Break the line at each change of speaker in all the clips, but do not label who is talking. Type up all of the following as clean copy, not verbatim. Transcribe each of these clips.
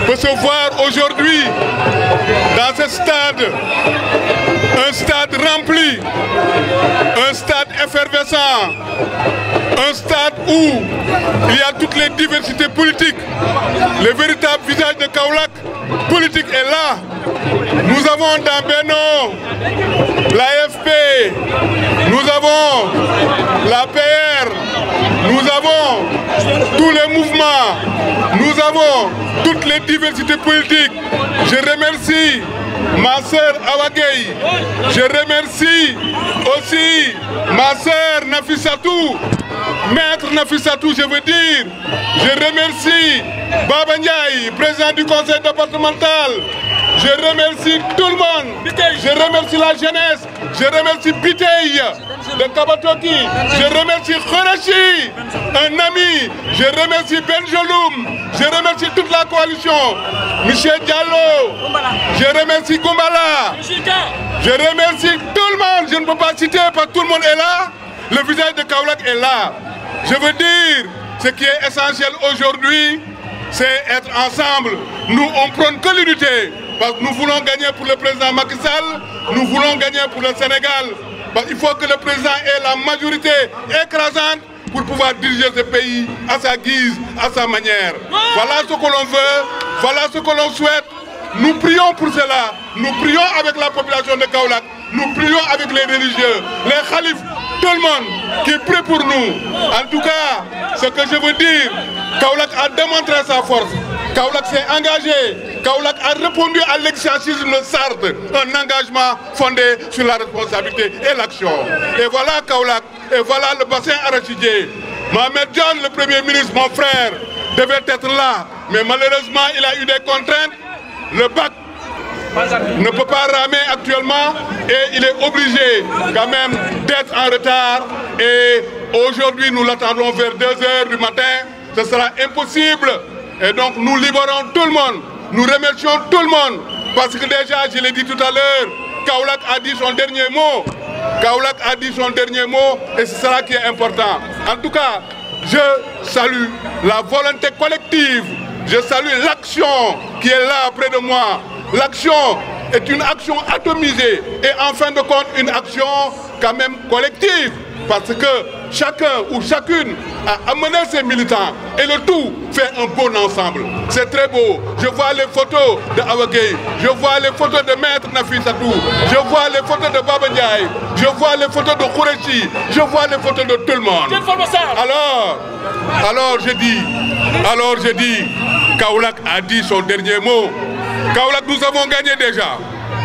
peut se voir aujourd'hui dans ce stade, un stade rempli, un stade effervescent, un stade où il y a toutes les diversités politiques. Le véritable visage de Kaolack politique est là. Nous avons dans Benno l'AFP, nous avons l'APR, nous avons tous les mouvements, nous avons toutes les diversités politiques. Je remercie ma sœur Awagei, je remercie aussi ma sœur Nafissatou, maître Nafissatou, je veux dire. Je remercie Baba Ndiaye, président du conseil départemental. Je remercie tout le monde. Je remercie la jeunesse. Je remercie Bitey de Kabatoki. Je remercie Khorachi, un ami. Je remercie Benjoloum. Je remercie toute la coalition. Michel Diallo. Je remercie Goumbala. Je remercie tout le monde. Je ne peux pas citer parce que tout le monde est là. Le visage de Kaolack est là. Je veux dire, ce qui est essentiel aujourd'hui, c'est être ensemble. Nous, on prône que l'unité. Parce que nous voulons gagner pour le président Macky Sall, nous voulons gagner pour le Sénégal. Parce qu'il faut que le président ait la majorité écrasante pour pouvoir diriger ce pays à sa guise, à sa manière. Voilà ce que l'on veut, voilà ce que l'on souhaite. Nous prions pour cela. Nous prions avec la population de Kaolack. Nous prions avec les religieux, les khalifs, tout le monde qui prie pour nous. En tout cas, ce que je veux dire, Kaolack a démontré sa force. Kaolack s'est engagé. Kaolack a répondu à l'exercice de Sartre, un engagement fondé sur la responsabilité et l'action. Et voilà Kaolack, et voilà le bassin arachidier. Mohamed John, le Premier ministre, mon frère, devait être là, mais malheureusement il a eu des contraintes. Le bac ne peut pas ramer actuellement et il est obligé quand même d'être en retard. Et aujourd'hui nous l'attendons vers 2 h du matin, ce sera impossible. Et donc nous libérons tout le monde, nous remercions tout le monde, parce que déjà, je l'ai dit tout à l'heure, Kaolack a dit son dernier mot. Kaolack a dit son dernier mot et c'est cela qui est important. En tout cas, je salue la volonté collective, je salue l'action qui est là près de moi. L'action est une action atomisée et en fin de compte une action quand même collective. Parce que chacun ou chacune a amené ses militants et le tout fait un bon ensemble. C'est très beau. Je vois les photos de Awagei, je vois les photos de Maître Nafissatou, je vois les photos de Baba Ndiaye, je vois les photos de Khourachi, je vois les photos de tout le monde. Alors je dis, Kaolack a dit son dernier mot. Kaolack, nous avons gagné déjà.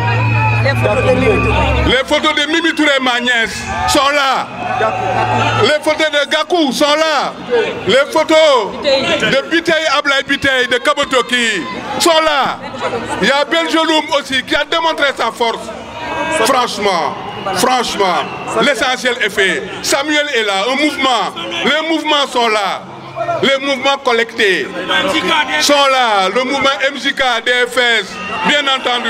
Les photos de Mimi Touré, ma nièce, sont là. Les photos de Gakou sont là. Les photos de Bitey, Ablaye Bitey, de Kabotoki sont là. Il y a Benjoloum aussi qui a démontré sa force. Franchement, l'essentiel est fait. Samuel est là, un mouvement. Les mouvements sont là. Les mouvements collectés sont là. Le mouvement MJK, DFS, bien entendu.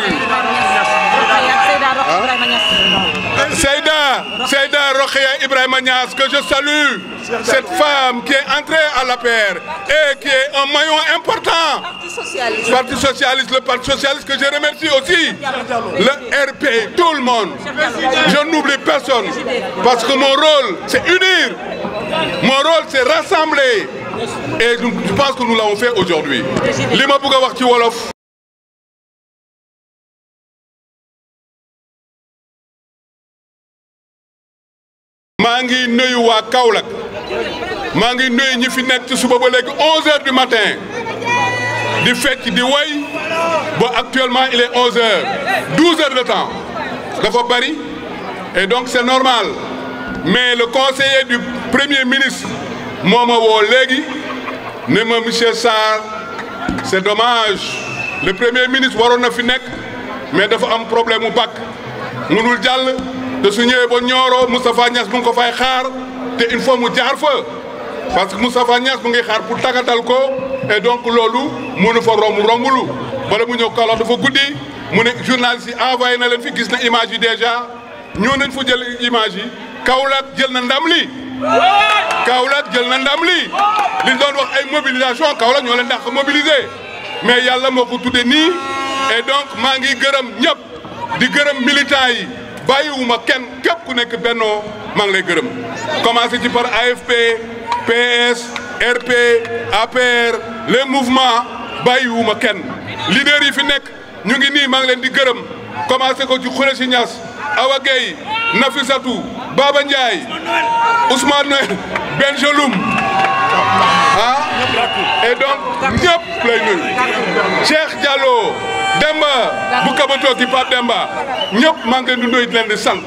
Seyda Rokhaya Ibrahima Niass, que je salue, cette femme qui est entrée à la paire et qui est un maillon important. Parti socialiste, le Parti socialiste que je remercie aussi, le RP, tout le monde. Je n'oublie personne parce que mon rôle c'est unir, mon rôle c'est rassembler et je pense que nous l'avons fait aujourd'hui. Li ma bëgg a wax ci wolof. maa ngi nuyu waa Kaolack maa ngi nuyu ñi fi nekk ci suba ba léegi 11 h du matin di fecc di way ba actuellement il est 11 h 12 heures de temps dafa bari et donc c'est normal mais le conseiller du Premier ministre moo ma woo léegi ne ma monsieur Sarr c'est dommage le Premier ministre waroon na fi nekk mais dafa am problème mu bac mënul jàll. De su ñëwee ba Nioro Moustapha Niass mu ngi ko fay xaar te il faut mu jaar fa parce que Moustapha Niass mu ngi xaar pour tàggatal ko et donc loolu mënu fa rombulu bala mu ñëw Kaolack dafa guddi mu ne journaliste yi envoyé na leen fi gis na image yi déjà ñëw nañ fa jël image yi Kaolack jël na ndam li Kaolack jël na ndam li liñ doon wax ay mobilisation Kaolack ñoo leen dàq mobiliser mais yàlla moo ko tudde nii et donc maa ngi gërëm ñëpp di gërëm militants yi bàyyiwuma kenn képp ku nekk Benno maa ngi lay gërëm commencé ci par AFP PS RP APR les mouvements bàyyiwuma kenn leader yi fi nekk ñu ngi nii maa ngi leen di gërëm commencé ko ci Khoureyssi Niass Awa Gueye Nafissatou Baba Ndiaye Ousmane Bengeloum et donc ñëpp lay nuyu Cheikh Diallo Demba bu Kabato ki Pape Demba ñëpp maa ngi leen di nuyu leen di sant.